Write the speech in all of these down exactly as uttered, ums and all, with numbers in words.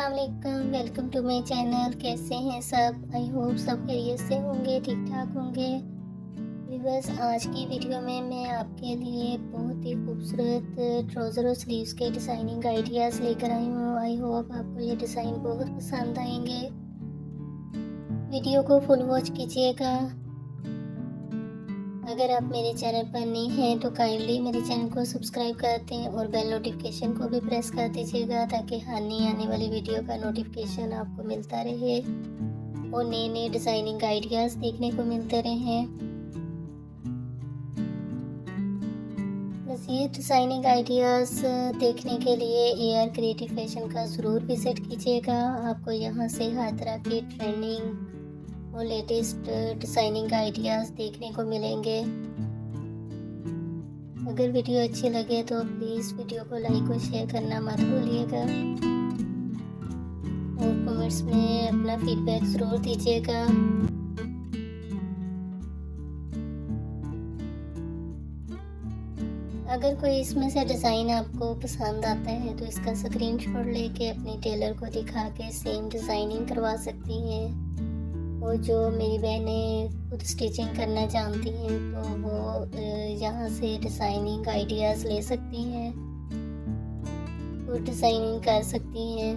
अस्सलाम वालेकुम, welcome to my channel. कैसे हैं सब? आई होप सब खैरियत से होंगे, ठीक ठाक होंगे। व्यूअर्स, आज की वीडियो में मैं आपके लिए बहुत ही खूबसूरत ट्राउज़र और स्लीव्स के डिज़ाइनिंग आइडियाज़ लेकर आई हूँ। आई होप आपको ये डिज़ाइन बहुत पसंद आएंगे। वीडियो को फुल वॉच कीजिएगा। अगर आप मेरे चैनल पर नए हैं तो काइंडली मेरे चैनल को सब्सक्राइब कर दें और बेल नोटिफिकेशन को भी प्रेस कर दीजिएगा ताकि हर नई आने वाली वीडियो का नोटिफिकेशन आपको मिलता रहे और नए नए डिज़ाइनिंग आइडियाज़ देखने को मिलते रहें। मज़ीद डिज़ाइनिंग आइडियाज़ देखने के लिए ए आर क्रिएटिव फैशन का ज़रूर विज़िट कीजिएगा। आपको यहाँ से हर तरह की ट्रेंडिंग और लेटेस्ट डिज़ाइनिंग आइडियाज़ देखने को मिलेंगे। अगर वीडियो अच्छी लगे तो प्लीज़ वीडियो को लाइक और शेयर करना मत भूलिएगा और कमेंट्स में अपना फीडबैक ज़रूर दीजिएगा। अगर कोई इसमें से डिज़ाइन आपको पसंद आता है तो इसका स्क्रीनशॉट लेके अपने टेलर को दिखा के सेम डिज़ाइनिंग करवा सकती हैं। और जो मेरी बहनें खुद स्टिचिंग करना जानती हैं तो वो यहाँ से डिज़ाइनिंग आइडियाज़ ले सकती हैं, खुद डिज़ाइनिंग कर सकती हैं।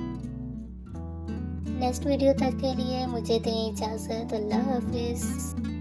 नेक्स्ट वीडियो तक के लिए मुझे दें इजाज़त। अल्लाह हाफिज़।